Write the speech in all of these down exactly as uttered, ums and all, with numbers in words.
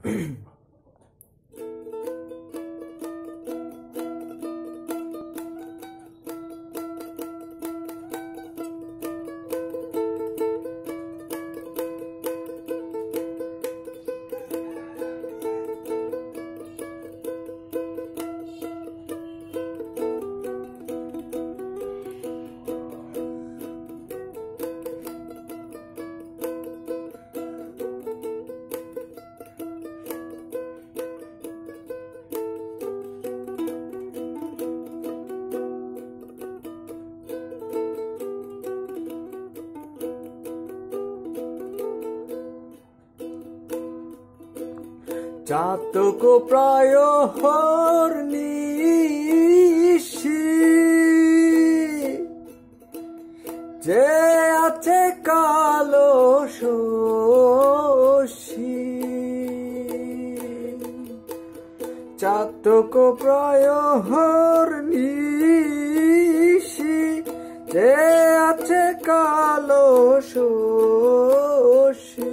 চাতক প্রায় হরনিশি যে আছে কালো শশী, চাতক প্রায় হরনিশি যে আছে কালো শশী।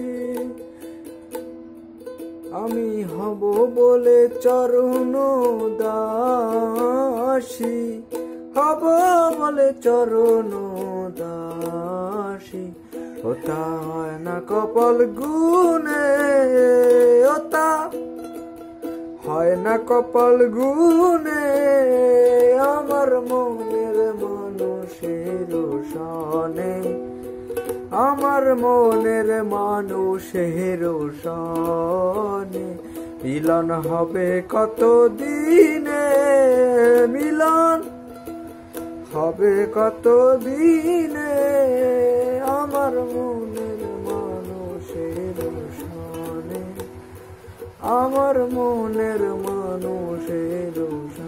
আমি হব বলে চরণ দাসী, হব বলে চরণ দাসী। ওতা হয় না কপাল গুনে, ওতা হয় না কপাল গুনে, আমার মনের মানুষের সনে, আমার মনের মানুষের সনে। মিলন হবে কত দিনে, মিলন হবে কত দিনে, আমার মনের মানুষের সনে, আমার মনের মানুষের সনে।